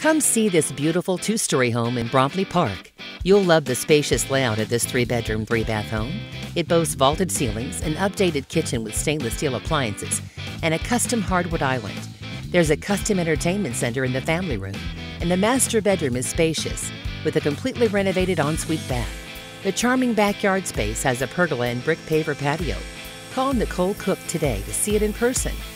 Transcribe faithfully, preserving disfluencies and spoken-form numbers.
Come see this beautiful two-story home in Bromley Park. You'll love the spacious layout of this three-bedroom, three-bath home. It boasts vaulted ceilings, an updated kitchen with stainless steel appliances, and a custom hardwood island. There's a custom entertainment center in the family room, and the master bedroom is spacious, with a completely renovated ensuite bath. The charming backyard space has a pergola and brick paver patio. Call Nicole Cook today to see it in person.